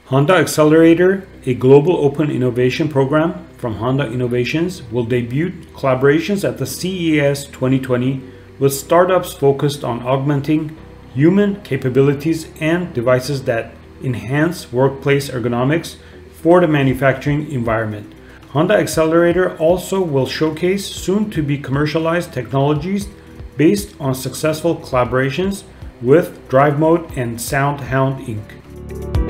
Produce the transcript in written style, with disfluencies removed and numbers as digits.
Honda Xcelerator, a global open innovation program from Honda Innovations, will debut collaborations at the CES 2020 with startups focused on augmenting human capabilities and devices that enhance workplace ergonomics for the manufacturing environment. Honda Xcelerator also will showcase soon-to-be commercialized technologies based on successful collaborations with Drivemode and SoundHound Inc.